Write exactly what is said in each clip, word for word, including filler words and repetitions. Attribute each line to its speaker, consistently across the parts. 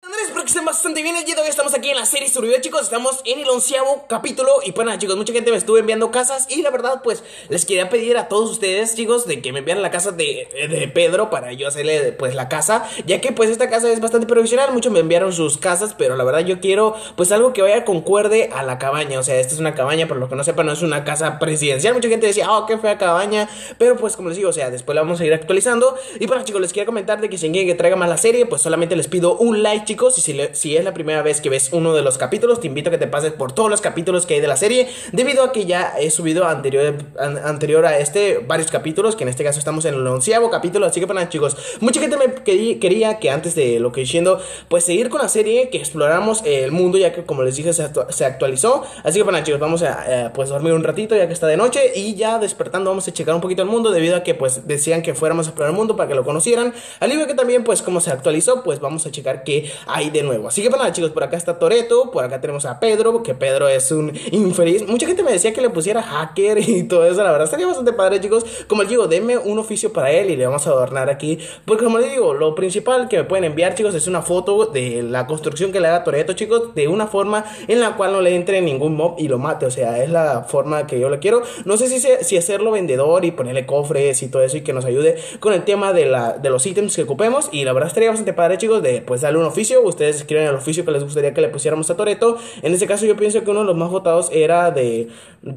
Speaker 1: Andrés, espero que estén bastante bien. El día de hoy estamos aquí en la serie Survival, chicos. Estamos en el onceavo capítulo. Y pues nada, chicos, mucha gente me estuvo enviando casas. Y la verdad, pues, les quería pedir a todos ustedes, chicos, de que me enviaran la casa de, de Pedro para yo hacerle, pues, la casa. Ya que, pues, esta casa es bastante profesional. Muchos me enviaron sus casas, pero la verdad yo quiero, pues, algo que vaya concuerde a la cabaña. O sea, esta es una cabaña, por lo que no sepan, no es una casa presidencial. Mucha gente decía, oh, qué fea cabaña. Pero, pues, como les digo, o sea, después la vamos a ir actualizando. Y bueno, chicos, les quiero comentar de que si alguien que traiga más la serie, pues, solamente les pido un like, chicos. Y si, le, si es la primera vez que ves uno de los capítulos, te invito a que te pases por todos los capítulos que hay de la serie, debido a que ya he subido anterior, an, anterior a este varios capítulos, que en este caso estamos en el onceavo capítulo. Así que para nada, chicos, mucha gente me quería, quería que antes de lo que diciendo, pues seguir con la serie, que exploráramos el mundo, ya que como les dije se, actu se actualizó. Así que para nada, chicos, vamos a eh, pues dormir un ratito ya que está de noche, y ya despertando vamos a checar un poquito el mundo, debido a que pues decían que fuéramos a explorar el mundo para que lo conocieran, al igual que también pues como se actualizó, pues vamos a checar qué hay de nuevo. Así que para nada, chicos, por acá está Toretto, por acá tenemos a Pedro, que Pedro es un infeliz. Mucha gente me decía que le pusiera hacker y todo eso, la verdad estaría bastante padre, chicos. Como les digo, denme un oficio para él y le vamos a adornar aquí, porque como les digo, lo principal que me pueden enviar, chicos, es una foto de la construcción que le haga Toretto, chicos, de una forma en la cual no le entre ningún mob y lo mate. O sea, es la forma que yo le quiero. No sé si, se, si hacerlo vendedor y ponerle cofres y todo eso, y que nos ayude con el tema de, la, de los ítems que ocupemos. Y la verdad estaría bastante padre, chicos, de pues darle un oficio. Ustedes escriben el oficio que les gustaría que le pusiéramos a Toretto. En este caso yo pienso que uno de los más votados era de...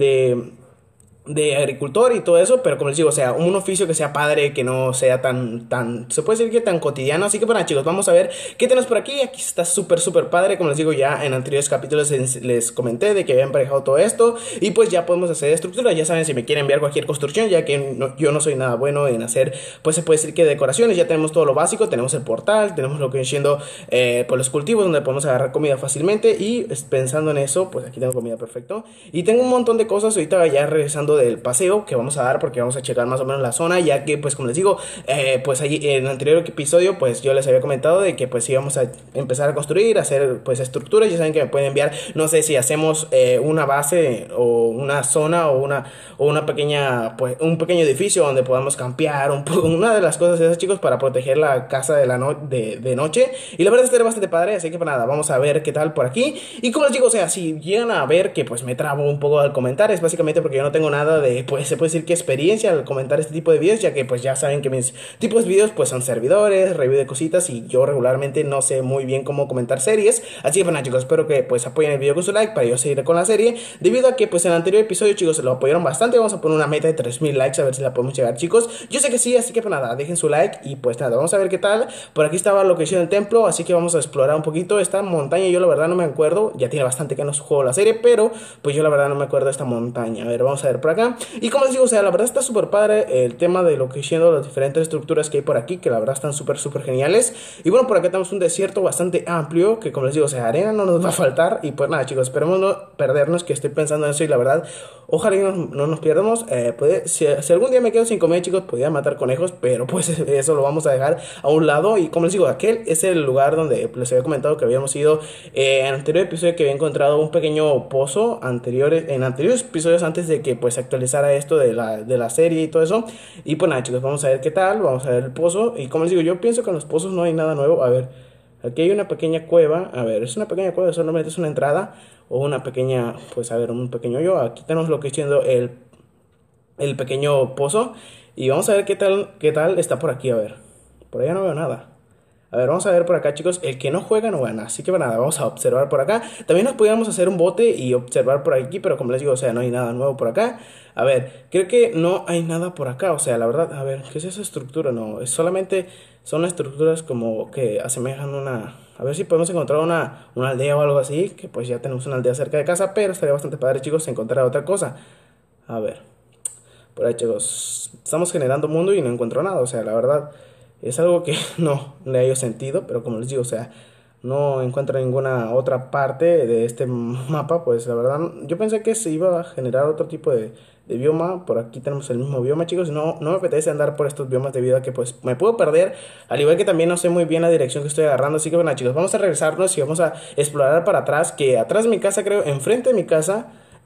Speaker 1: de de agricultor y todo eso, pero como les digo, o sea, un oficio que sea padre, que no sea tan, tan, se puede decir que tan cotidiano. Así que bueno, chicos, vamos a ver qué tenemos por aquí. Aquí está súper, súper padre. Como les digo, ya en anteriores capítulos les, les comenté de que había emparejado todo esto, y pues ya podemos hacer estructura. Ya saben, si me quieren enviar cualquier construcción, ya que no, yo no soy nada bueno en hacer, pues se puede decir que decoraciones. Ya tenemos todo lo básico, tenemos el portal, tenemos lo que viene siendo eh, pues los cultivos donde podemos agarrar comida fácilmente, y pensando en eso, pues aquí tengo comida perfecto, y tengo un montón de cosas ahorita ya regresando del paseo que vamos a dar, porque vamos a checar más o menos la zona, ya que pues como les digo, eh, pues allí en el anterior episodio pues yo les había comentado de que pues íbamos a empezar a construir, a hacer pues estructuras. Ya saben que me pueden enviar, no sé si hacemos eh, una base o una zona o una, o una pequeña, pues un pequeño edificio donde podamos campear, un poco, una de las cosas esas, chicos, para proteger la casa de la no de, de noche. Y la verdad estaría bastante padre, así que pues nada, vamos a ver qué tal por aquí. Y como les digo, o sea, si llegan a ver que pues me trabo un poco al comentar, es básicamente porque yo no tengo nada de, pues se puede decir que experiencia al comentar este tipo de videos, ya que pues ya saben que mis tipos de videos pues son servidores, review de cositas, y yo regularmente no sé muy bien cómo comentar series. Así que bueno, chicos, espero que pues apoyen el video con su like para yo seguir con la serie, debido a que pues en el anterior episodio, chicos, lo apoyaron bastante. Vamos a poner una meta de tres mil likes, a ver si la podemos llegar, chicos. Yo sé que sí, así que pues nada, dejen su like y pues nada, vamos a ver qué tal. Por aquí estaba lo que hicieron el templo, así que vamos a explorar un poquito esta montaña. Yo la verdad no me acuerdo, ya tiene bastante que no juego la serie, pero pues yo la verdad no me acuerdo de esta montaña. A ver, vamos a ver por acá. Y como les digo, o sea, la verdad está súper padre el tema de lo que siendo las diferentes estructuras que hay por aquí, que la verdad están súper, súper geniales. Y bueno, por acá tenemos un desierto bastante amplio, que como les digo, o sea, arena no nos va a faltar. Y pues nada, chicos, esperemos no perdernos, que estoy pensando en eso, y la verdad, ojalá no, no nos pierdamos. Eh, puede, si, si algún día me quedo sin comida, chicos, podría matar conejos, pero pues eso lo vamos a dejar a un lado. Y como les digo, aquel es el lugar donde les había comentado que habíamos ido eh, en el anterior episodio, que había encontrado un pequeño pozo anterior, en anteriores episodios, antes de que pues actualizara esto de la, de la serie y todo eso. Y pues nada, chicos, vamos a ver qué tal, vamos a ver el pozo. Y como les digo, yo pienso que en los pozos no hay nada nuevo. A ver, aquí hay una pequeña cueva. A ver, es una pequeña cueva, solamente es una entrada o una pequeña, pues a ver, un pequeño hoyo. Aquí tenemos lo que es siendo el, el pequeño pozo. Y vamos a ver qué tal, qué tal está por aquí. A ver, por allá no veo nada. A ver, vamos a ver por acá, chicos. El que no juega no gana. Así que bueno, nada, vamos a observar por acá. También nos podríamos hacer un bote y observar por aquí, pero como les digo, o sea, no hay nada nuevo por acá. A ver, creo que no hay nada por acá. O sea, la verdad, a ver, ¿qué es esa estructura? No, es solamente son estructuras como que asemejan una... A ver si podemos encontrar una, una aldea o algo así, que pues ya tenemos una aldea cerca de casa, pero estaría bastante padre, chicos, encontrar otra cosa. A ver, por ahí, chicos, estamos generando mundo y no encuentro nada. O sea, la verdad... es algo que no le hallo sentido, pero como les digo, o sea, no encuentro ninguna otra parte de este mapa. Pues la verdad, yo pensé que se iba a generar otro tipo de, de bioma. Por aquí tenemos el mismo bioma, chicos. No, no me apetece andar por estos biomas debido a que pues me puedo perder. Al igual que también no sé muy bien la dirección que estoy agarrando. Así que bueno, chicos, vamos a regresarnos y vamos a explorar para atrás. Que atrás de mi casa, creo, enfrente de mi casa,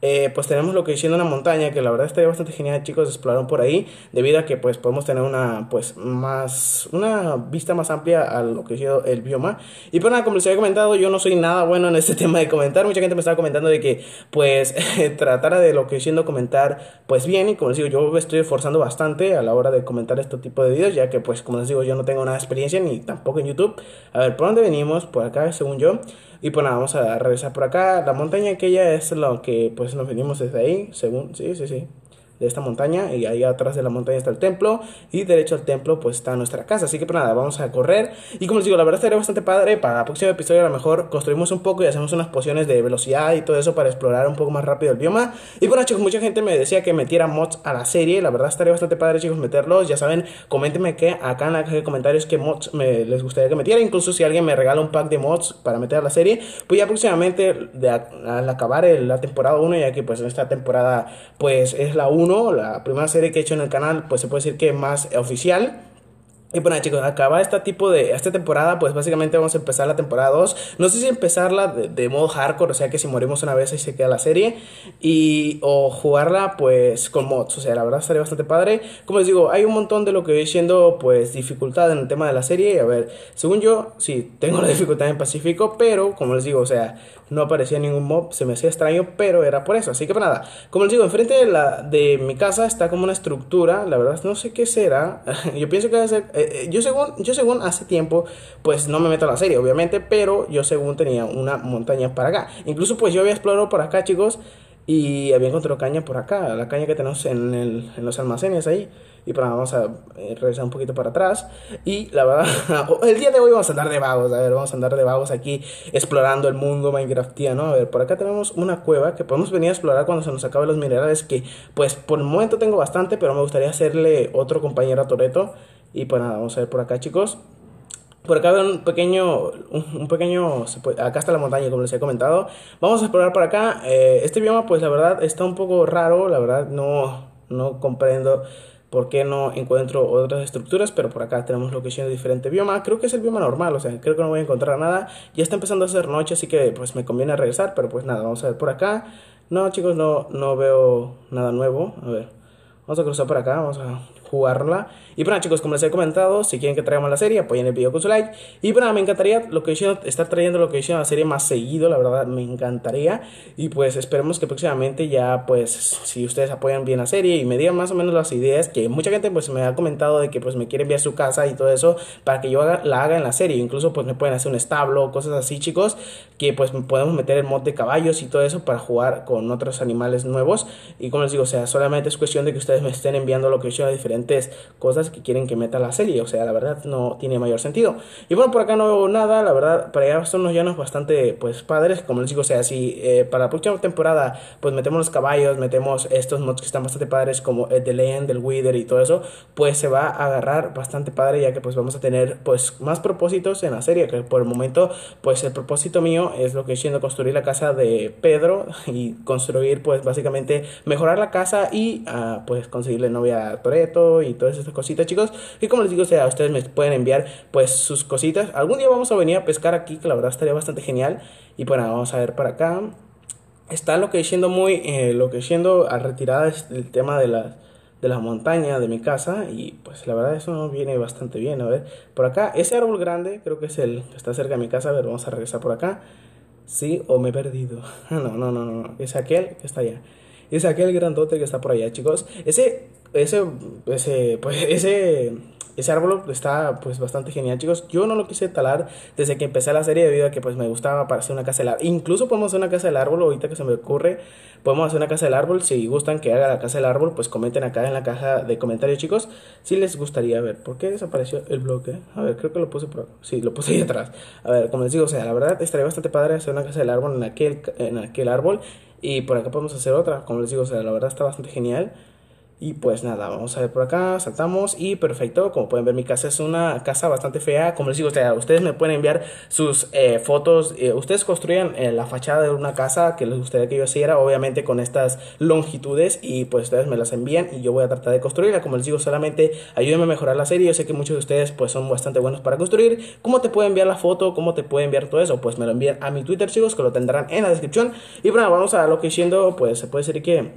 Speaker 1: eh, pues tenemos lo que siendo una montaña, que la verdad estaría bastante genial, chicos, explorar por ahí, debido a que pues podemos tener una, pues, más, una vista más amplia a lo que siendo el bioma. Y pues nada, como les había comentado, yo no soy nada bueno en este tema de comentar. Mucha gente me estaba comentando de que, pues, tratara de lo que siendo comentar, pues bien, y como les digo, yo me estoy esforzando bastante a la hora de comentar este tipo de videos, ya que, pues, como les digo, yo no tengo nada de experiencia, ni tampoco en YouTube. A ver, ¿por dónde venimos? Por acá, según yo. Y pues nada, vamos a regresar por acá. La montaña aquella es lo que pues nos venimos desde ahí, según, sí, sí, sí, de esta montaña. Y ahí atrás de la montaña está el templo. Y derecho al templo pues está nuestra casa. Así que pues nada, vamos a correr. Y como les digo, la verdad estaría bastante padre. Para el próximo episodio a lo mejor construimos un poco y hacemos unas pociones de velocidad y todo eso para explorar un poco más rápido el bioma. Y bueno, chicos, mucha gente me decía que metiera mods a la serie. La verdad estaría bastante padre, chicos, meterlos. Ya saben, coméntenme que acá en la caja de comentarios qué mods me, les gustaría que metiera. Incluso si alguien me regala un pack de mods para meter a la serie, pues ya próximamente de a, al acabar el, la temporada uno, ya que pues en esta temporada pues es la uno, la primera serie que he hecho en el canal, pues se puede decir que más oficial. Y bueno, chicos, acaba este tipo de esta temporada, pues básicamente vamos a empezar la temporada dos. No sé si empezarla de, de modo hardcore, o sea que si morimos una vez ahí se queda la serie, y o jugarla pues con mods, o sea, la verdad estaría bastante padre. Como les digo, hay un montón de lo que voy siendo pues dificultad en el tema de la serie. Y a ver, según yo, sí, tengo la dificultad en Pacífico, pero como les digo, o sea, no aparecía ningún mob, se me hacía extraño, pero era por eso. Así que pues nada, como les digo, enfrente de, la, de mi casa está como una estructura, la verdad no sé qué será. Yo pienso que debe ser... Eh, yo según yo según hace tiempo pues no me meto a la serie obviamente, pero yo según tenía una montaña para acá. Incluso pues yo había explorado por acá, chicos, y había encontrado caña por acá, la caña que tenemos en, el, en los almacenes ahí. Y pues vamos a eh, regresar un poquito para atrás. Y la verdad, el día de hoy vamos a andar de vagos. A ver, vamos a andar de vagos aquí explorando el mundo minecraftiano. A ver, por acá tenemos una cueva que podemos venir a explorar cuando se nos acaben los minerales, que pues por el momento tengo bastante, pero me gustaría hacerle otro compañero a Toretto. Y pues nada, vamos a ver por acá, chicos. Por acá veo un pequeño, un, un pequeño, acá está la montaña, como les he comentado. Vamos a explorar por acá. Eh, este bioma pues la verdad está un poco raro. La verdad no, no comprendo por qué no encuentro otras estructuras, pero por acá tenemos lo que es un diferente bioma. Creo que es el bioma normal, o sea, creo que no voy a encontrar nada. Ya está empezando a hacer noche, así que pues me conviene regresar, pero pues nada, vamos a ver por acá. No, chicos, no, no veo nada nuevo. A ver, vamos a cruzar por acá, vamos a jugarla. Y bueno, chicos, como les he comentado, si quieren que traigamos la serie, apoyen el video con su like. Y bueno, me encantaría lo que hicieron, estar trayendo lo que hicieron la serie más seguido, la verdad me encantaría. Y pues esperemos que próximamente ya, pues, si ustedes apoyan bien la serie y me digan más o menos las ideas, que mucha gente pues me ha comentado de que pues me quiere enviar su casa y todo eso para que yo haga, la haga en la serie. Incluso pues me pueden hacer un establo, cosas así, chicos, que pues podemos meter el mod de caballos y todo eso para jugar con otros animales nuevos. Y como les digo, o sea, solamente es cuestión de que ustedes me estén enviando lo que hicieron, diferentes cosas que quieren que meta la serie. O sea, la verdad no tiene mayor sentido. Y bueno, por acá no veo nada. La verdad, para allá son unos llanos bastante pues padres. Como les digo, o sea, si eh, para la próxima temporada pues metemos los caballos, metemos estos mods que están bastante padres, como el de Land, el Wither y todo eso, pues se va a agarrar bastante padre, ya que pues vamos a tener pues más propósitos en la serie. Que por el momento pues el propósito mío es lo que es siendo construir la casa de Pedro y construir pues básicamente mejorar la casa y uh, pues conseguirle novia a Toretto y todas estas cositas, chicos. Y como les digo, o sea, ustedes me pueden enviar pues sus cositas. Algún día vamos a venir a pescar aquí, que la verdad estaría bastante genial. Y bueno, vamos a ver para acá. Está lo que siendo muy, eh, lo que siendo a retirada es el tema de la, de la montaña de mi casa. Y pues la verdad eso no viene bastante bien. A ver, por acá, ese árbol grande, creo que es el que está cerca de mi casa. A ver, vamos a regresar por acá. Sí, o me he perdido. No, no, no, no, es aquel que está allá. Es aquel grandote que está por allá, chicos. Ese, ese, ese, pues ese, ese árbol está pues bastante genial, chicos. Yo no lo quise talar desde que empecé la serie debido a que pues me gustaba para hacer una casa del árbol. Incluso podemos hacer una casa del árbol, ahorita que se me ocurre. Podemos hacer una casa del árbol. Si gustan que haga la casa del árbol, pues comenten acá en la caja de comentarios, chicos, si les gustaría. A ver, ¿por qué desapareció el bloque? A ver, creo que lo puse por... Sí, lo puse ahí atrás. A ver, como les digo, o sea, la verdad estaría bastante padre hacer una casa del árbol en aquel, en aquel árbol. Y por acá podemos hacer otra, como les digo, o sea, la verdad está bastante genial. Y pues nada, vamos a ver por acá, saltamos y perfecto, como pueden ver mi casa es una casa bastante fea, como les digo, o sea, ustedes me pueden enviar sus eh, fotos, eh, ustedes construyan eh, la fachada de una casa que les gustaría que yo hiciera, obviamente con estas longitudes y pues ustedes me las envían y yo voy a tratar de construirla, como les digo, solamente ayúdenme a mejorar la serie, yo sé que muchos de ustedes pues son bastante buenos para construir. ¿Cómo te puedo enviar la foto? ¿Cómo te puedo enviar todo eso? Pues me lo envían a mi Twitter, chicos, que lo tendrán en la descripción. Y bueno, vamos a lo que siendo, pues se puede decir que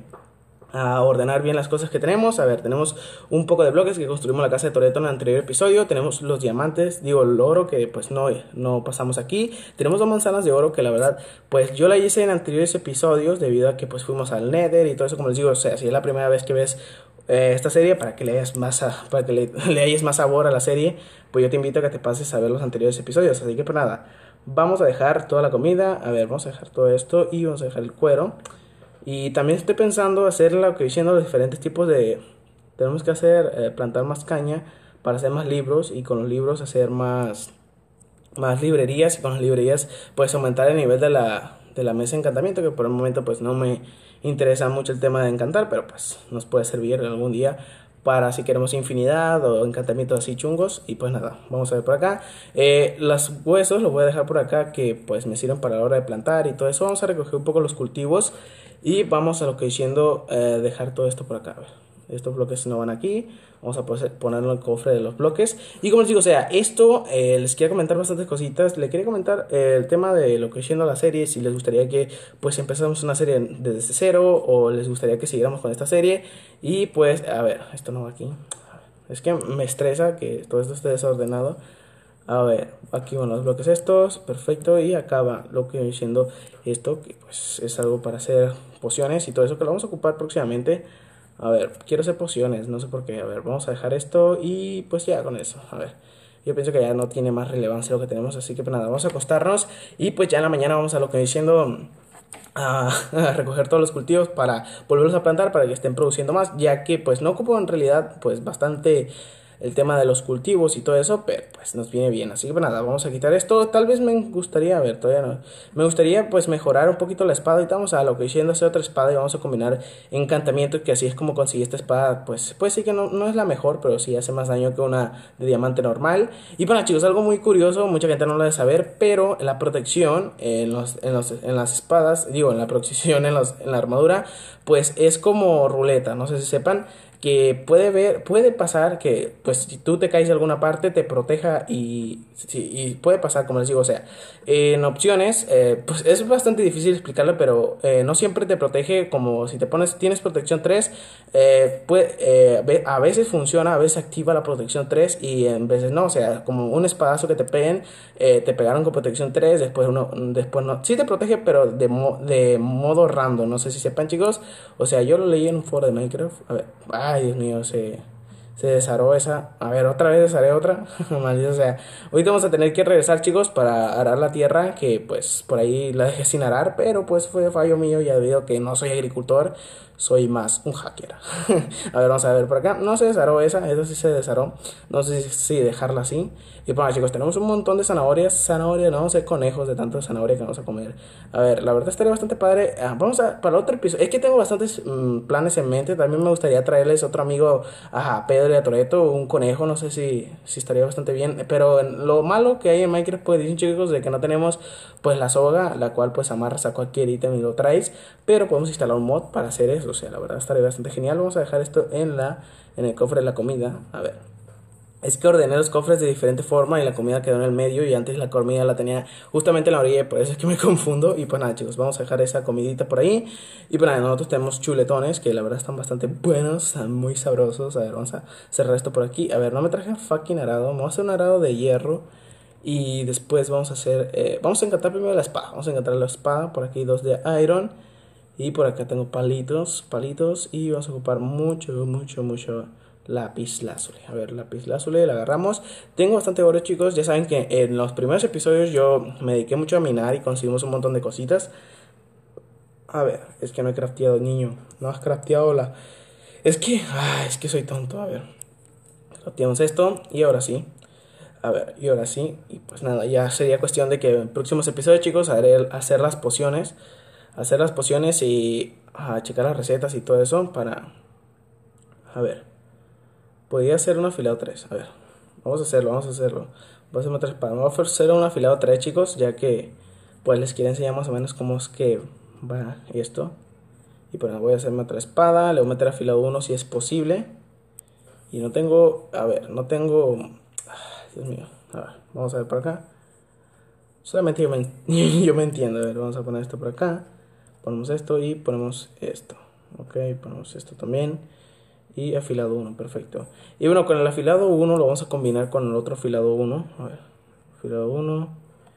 Speaker 1: a ordenar bien las cosas que tenemos. A ver, tenemos un poco de bloques que construimos la casa de Toretto en el anterior episodio. Tenemos los diamantes, digo el oro que pues no, no pasamos aquí. Tenemos dos manzanas de oro que la verdad pues yo la hice en anteriores episodios debido a que pues fuimos al Nether y todo eso, como les digo, o sea, si es la primera vez que ves eh, esta serie, para que le hayas más a, para que le, le hayas más sabor a la serie, pues yo te invito a que te pases a ver los anteriores episodios. Así que pues nada, vamos a dejar toda la comida, a ver, vamos a dejar todo esto y vamos a dejar el cuero. Y también estoy pensando hacer lo que diciendo los diferentes tipos de... Tenemos que hacer, eh, plantar más caña para hacer más libros y con los libros hacer más, más librerías y con las librerías pues aumentar el nivel de la, de la mesa de encantamiento, que por el momento pues no me interesa mucho el tema de encantar, pero pues nos puede servir algún día para si queremos infinidad o encantamientos así chungos. Y pues nada, vamos a ver por acá. Eh, los huesos los voy a dejar por acá que pues me sirven para la hora de plantar y todo eso. Vamos a recoger un poco los cultivos y vamos a lo que diciendo eh, dejar todo esto por acá. A ver, estos bloques no van aquí. Vamos a ponerlo en el cofre de los bloques. Y como les digo, o sea, esto eh, les quiero comentar bastantes cositas. Les quería comentar eh, el tema de lo que diciendo la serie. Si les gustaría que pues empezamos una serie desde cero o les gustaría que siguiéramos con esta serie. Y pues, a ver, esto no va aquí. Es que me estresa que todo esto esté desordenado. A ver, aquí van los bloques estos, perfecto, y acá va lo que viene siendo esto, que pues es algo para hacer pociones y todo eso que lo vamos a ocupar próximamente. A ver, quiero hacer pociones, no sé por qué. A ver, vamos a dejar esto y pues ya con eso. A ver, yo pienso que ya no tiene más relevancia lo que tenemos, así que pues nada, vamos a acostarnos y pues ya en la mañana vamos a lo que viene siendo... A, a recoger todos los cultivos para volverlos a plantar para que estén produciendo más, ya que pues no ocupo en realidad pues bastante el tema de los cultivos y todo eso, pero pues nos viene bien. Así que pues nada, vamos a quitar esto. Tal vez me gustaría, a ver, todavía no, me gustaría pues mejorar un poquito la espada. Y vamos a lo que diciendo hacer otra espada y vamos a combinar encantamiento, que así es como conseguí esta espada. Pues pues sí que no, no es la mejor, pero sí hace más daño que una de diamante normal. Y bueno chicos, algo muy curioso, mucha gente no lo debe saber, pero la protección en, los, en, los, en las espadas, digo en la protección en, los, en la armadura, pues es como ruleta, no sé si sepan, que puede ver, puede pasar que pues si tú te caes de alguna parte te proteja y, sí, y puede pasar, como les digo, o sea, en opciones eh, pues es bastante difícil explicarlo, pero eh, no siempre te protege. Como si te pones, tienes protección tres, eh, puede, eh, a veces funciona, a veces activa la protección tres y en veces no, o sea, como un espadazo que te peguen, eh, te pegaron con protección tres, después uno, después no, sí te protege, pero de, mo, de modo random, no sé si sepan chicos, o sea, yo lo leí en un foro de Minecraft, a ver, ay Dios mío, se, se desaró esa, a ver, otra vez desharé otra, maldito sea, ahorita vamos a tener que regresar chicos para arar la tierra, que pues por ahí la dejé sin arar, pero pues fue fallo mío ya debido a que no soy agricultor, soy más un hacker. A ver, vamos a ver por acá. No se desharó esa, esa sí se desharó. No sé si, si dejarla así. Y bueno chicos, tenemos un montón de zanahorias. Zanahorias, no vamos a ser conejos de tanta zanahoria que vamos a comer. A ver, la verdad estaría bastante padre. Ah, vamos a, para el otro episodio. Es que tengo bastantes mmm, planes en mente. También me gustaría traerles otro amigo a Pedro y a Toretto, un conejo. No sé si, si estaría bastante bien. Pero lo malo que hay en Minecraft, pues dicen chicos, de que no tenemos pues la soga, la cual pues amarras a cualquier ítem y lo traes. Pero podemos instalar un mod para hacer eso. O sea, la verdad estaría bastante genial. Vamos a dejar esto en la en el cofre de la comida. A ver, es que ordené los cofres de diferente forma y la comida quedó en el medio y antes la comida la tenía justamente en la orilla, por eso es que me confundo. Y pues nada chicos, vamos a dejar esa comidita por ahí. Y pues nada, nosotros tenemos chuletones que la verdad están bastante buenos, están muy sabrosos. A ver, vamos a cerrar esto por aquí. A ver, no me traje fucking arado, vamos a hacer un arado de hierro. Y después vamos a hacer, eh, vamos a encantar primero la espada. Vamos a encantar la espada, por aquí dos de iron. Y por acá tengo palitos, palitos. Y vamos a ocupar mucho, mucho, mucho lápiz lazuli. A ver, lápiz lazuli, la agarramos. Tengo bastante oro chicos. Ya saben que en los primeros episodios yo me dediqué mucho a minar y conseguimos un montón de cositas. A ver, es que no he crafteado, niño. No has crafteado la... Es que, ah, es que soy tonto. A ver, crafteamos esto y ahora sí. A ver, y ahora sí. Y pues nada, ya sería cuestión de que en próximos episodios chicos haré hacer las pociones. Hacer las pociones y a checar las recetas y todo eso para, a ver. Podría hacer un afilado tres. A ver, vamos a hacerlo, vamos a hacerlo. Voy a hacer otra espada. Vamos a hacer un afilado tres, chicos, ya que pues les quiero enseñar más o menos cómo es que va esto. Y pues voy a hacerme otra espada. Le voy a meter afilado uno si es posible. Y no tengo, a ver, no tengo... Dios mío, a ver, vamos a ver por acá. Solamente yo me, yo me entiendo. A ver, vamos a poner esto por acá. Ponemos esto y ponemos esto. Ok, ponemos esto también. Y afilado uno, perfecto. Y bueno, con el afilado uno lo vamos a combinar con el otro afilado uno. A ver, afilado uno.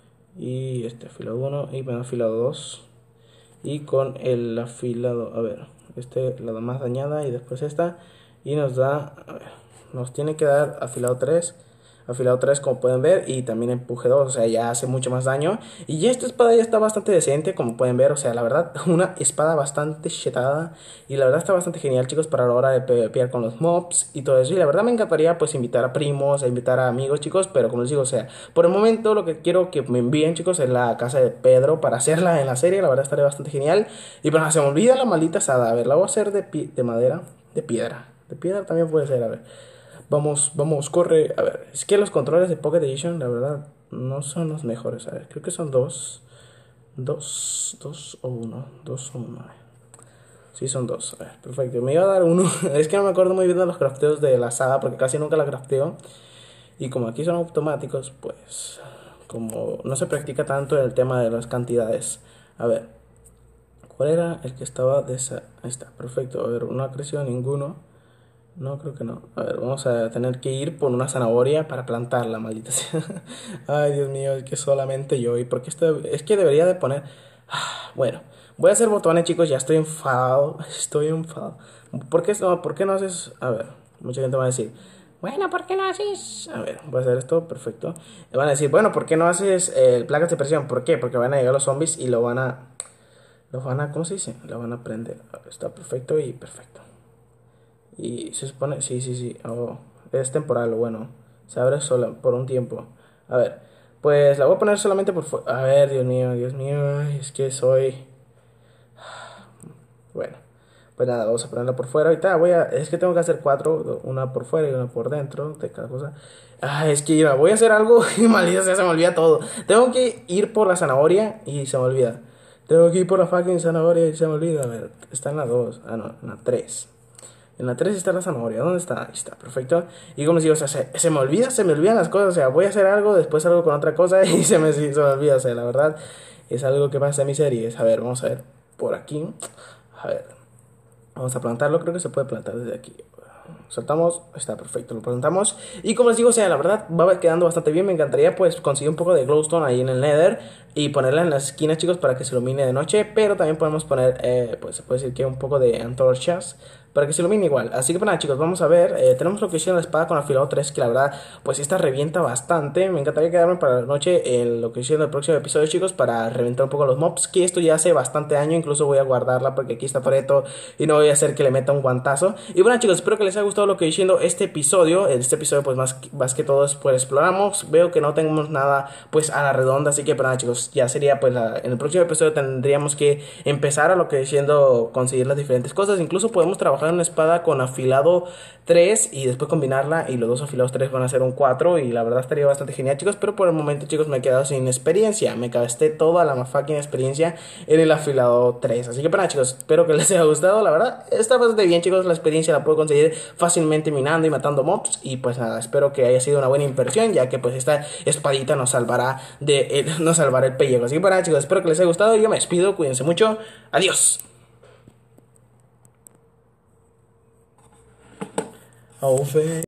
Speaker 1: Y este afilado uno. Y bueno, afilado dos. Y con el afilado, a ver, este la da más dañada y después esta. Y nos da, a ver, nos tiene que dar afilado tres. Afilado tres, como pueden ver, y también empuje dos, o sea, ya hace mucho más daño. Y esta espada ya está bastante decente, como pueden ver, o sea, la verdad, una espada bastante chetada. Y la verdad está bastante genial, chicos, para la hora de pelear con los mobs y todo eso. Y la verdad me encantaría, pues, invitar a primos, a invitar a amigos, chicos, pero como les digo, o sea, por el momento lo que quiero que me envíen, chicos, es la casa de Pedro para hacerla en la serie. La verdad estaría bastante genial. Y bueno, se me olvida la maldita asada, a ver, la voy a hacer de, de madera, de piedra. De piedra también puede ser, a ver. Vamos, vamos, corre. A ver, es que los controles de Pocket Edition, la verdad, no son los mejores. A ver, creo que son dos. Dos, dos o uno. Dos o uno. Sí, son dos. A ver, perfecto. Me iba a dar uno. Es que no me acuerdo muy bien de los crafteos de la saga, porque casi nunca la crafteo. Y como aquí son automáticos, pues, como no se practica tanto el tema de las cantidades. A ver, ¿cuál era el que estaba de esa? Ahí está, perfecto. A ver, no ha crecido ninguno. No, creo que no. A ver, vamos a tener que ir por una zanahoria para plantarla, maldita sea. Ay, Dios mío, es que solamente yo. ¿Y por qué esto? Es que debería de poner... Bueno, voy a hacer botones, chicos. Ya estoy enfadado. Estoy enfadado. ¿Por qué no, por qué no haces...? A ver, mucha gente va a decir... Bueno, ¿por qué no haces...? A ver, voy a hacer esto, perfecto. Le van a decir, bueno, ¿por qué no haces eh, placas de presión? ¿Por qué? Porque van a llegar los zombies y lo van a... Lo van a... ¿Cómo se dice? Lo van a prender. A ver, está perfecto y perfecto. Y se supone, sí, sí, sí, oh, es temporal, bueno, se abre sola por un tiempo. A ver, pues la voy a poner solamente por fuera. A ver, Dios mío, Dios mío, es que soy... Bueno, pues nada, vamos a ponerla por fuera. Ahorita voy a, es que tengo que hacer cuatro, una por fuera y una por dentro de cada cosa. Ah, es que mira, voy a hacer algo y maldita sea, se me olvida todo. Tengo que ir por la zanahoria y se me olvida. Tengo que ir por la fucking zanahoria y se me olvida. A ver, está en la dos, ah no, en la tres. En la tres está la zanahoria. ¿Dónde está? Ahí está, perfecto. Y como les digo, o sea, se, se me olvida, se me olvidan las cosas. O sea, voy a hacer algo, después algo con otra cosa y se me, se me olvida. O sea, la verdad, es algo que pasa en mis series. A ver, vamos a ver por aquí. A ver, vamos a plantarlo. Creo que se puede plantar desde aquí. Saltamos, está perfecto, lo plantamos. Y como les digo, o sea, la verdad va quedando bastante bien. Me encantaría pues conseguir un poco de glowstone ahí en el nether y ponerla en las esquinas, chicos, para que se ilumine de noche. Pero también podemos poner, eh, pues se puede decir que un poco de antorchas para que se ilumine igual. Así que pues nada, chicos, vamos a ver. eh, Tenemos lo que hicieron la espada con afilado tres, que la verdad, pues esta revienta bastante. Me encantaría quedarme para la noche en lo que hicieron el próximo episodio, chicos, para reventar un poco los mobs, que esto ya hace bastante año. Incluso voy a guardarla porque aquí está Toretto y no voy a hacer que le meta un guantazo. Y bueno, chicos, espero que les haya gustado lo que diciendo este episodio. En este episodio pues más, más que todo es pues exploramos. Veo que no tenemos nada pues a la redonda, así que pues nada, chicos, ya sería pues la, en el próximo episodio tendríamos que empezar a lo que diciendo conseguir las diferentes cosas. Incluso podemos trabajar en una espada con afilado tres y después combinarla y los dos afilados tres van a ser un cuatro y la verdad estaría bastante genial, chicos. Pero por el momento, chicos, me he quedado sin experiencia. Me gasté toda la fucking experiencia en el afilado tres. Así que pues nada, chicos, espero que les haya gustado. La verdad está bastante bien, chicos. La experiencia la puedo conseguir fácilmente minando y matando mobs. Y pues nada, espero que haya sido una buena inversión, ya que pues esta espadita nos salvará de el, nos salvará el pellejo. Así que pues nada, chicos, espero que les haya gustado. Yo me despido, cuídense mucho. Adiós. Auf